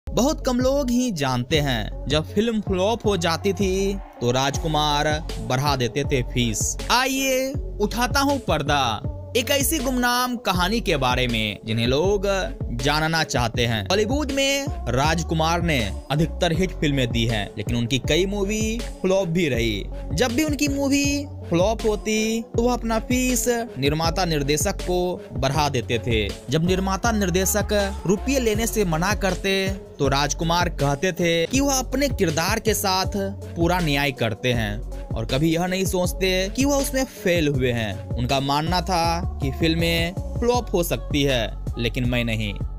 बहुत कम लोग ही जानते हैं जब फिल्म फ्लॉप हो जाती थी तो राजकुमार बढ़ा देते थे फीस। आइए उठाता हूँ पर्दा एक ऐसी गुमनाम कहानी के बारे में जिन्हें लोग जानना चाहते हैं। बॉलीवुड में राजकुमार ने अधिकतर हिट फिल्में दी हैं, लेकिन उनकी कई मूवी फ्लॉप भी रही। जब भी उनकी मूवी फ्लॉप होती तो वह अपना फीस निर्माता निर्देशक को बढ़ा देते थे। जब निर्माता निर्देशक रुपये लेने से मना करते तो राजकुमार कहते थे कि वह अपने किरदार के साथ पूरा न्याय करते हैं और कभी यह नहीं सोचते कि वह उसमें फेल हुए हैं। उनका मानना था कि फिल्में फ्लॉप हो सकती है, लेकिन मैं नहीं।